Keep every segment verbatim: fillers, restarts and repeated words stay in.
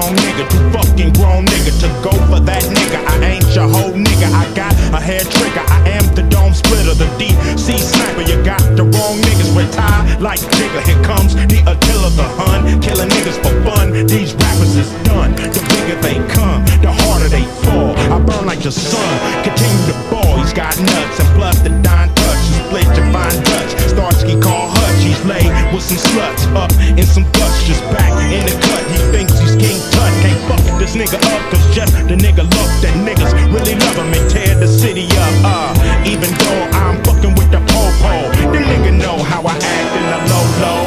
wrong nigga, too fucking grown nigga to go for that nigga. I ain't your whole nigga, I got a hair trigger. I am the dome splitter, the D C sniper. You got the wrong niggas with tie like Jigger. Here comes the Attila the Hun, killing niggas for fun. These rappers is done. The bigger they come, the harder they fall. I burn like the sun, continue to ball. He's got nuts and plus the Don touch. He split your fine Dutch. Starsky call Hutch. He's laid with some sluts up in some guts, just back in the cut. He thinks he's King Tut. Can't fuck this nigga up, cause just the nigga look that niggas really love him and tear the city up. Uh, even though I'm fucking with the po-po, the nigga know how I act in the low-low.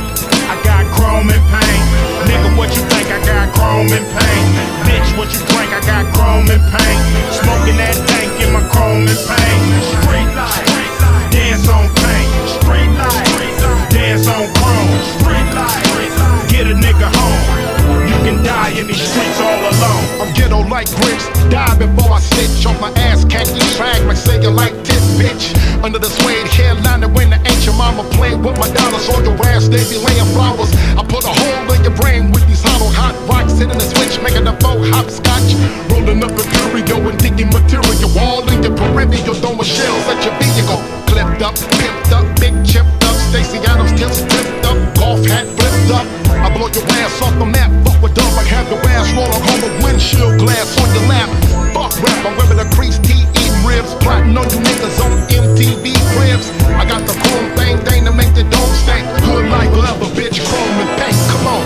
I got chrome and paint. Nigga, what you think? I got chrome and paint. Bitch, what you drink? I got chrome and paint. Smoking that dank in my chrome and paint. Street life, dance on paint. Street life, dance on chrome. Street life, get a nigga home. You can die in these streets all alone. I'm ghetto like grits, die before I stitch. Off my ass, khaki swag, my say you like this bitch. Under the suede hairline, when the ancient mama playing with my dollars on your ass, they be laying flowers. I put a hole in your brain with these hollow hot rocks, hitting the switch, making the faux hopscotch. Rolling up a curio and digging material, all in your peripheral, throwing shells at your vehicle. Clipped up, pimped up, big chipped up, Stacey Adams tips tipped up, golf hat flipped up. I blow your ass off the map, fuck with dumb, I have your ass rolling home with windshield glass on your lap. Fuck rap, I'm wearing a crease tee, eating ribs, plotting on you niggas on M T V cribs. I got the chrome thing, thing to make the dome stank. Hood like leather, bitch, chrome and paint, come on.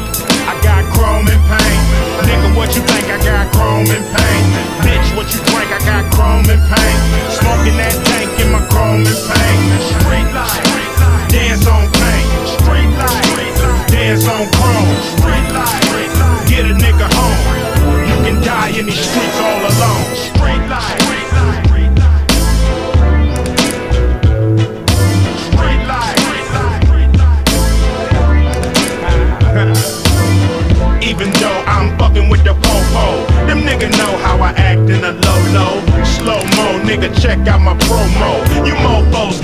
I got chrome and paint. Nigga, what you think? I got chrome and paint. Bitch, what you drink? I got chrome and paint. Smoking that dank in my chrome and paint. Street life, dance on paint. Street life, dance on chrome. Street life, get a nigga home. You can die in these streets all alone. Street life. Even though I'm fucking with the po-po, them nigga know how I act in a low-low. Slow-mo, nigga, check out my promo. You mofos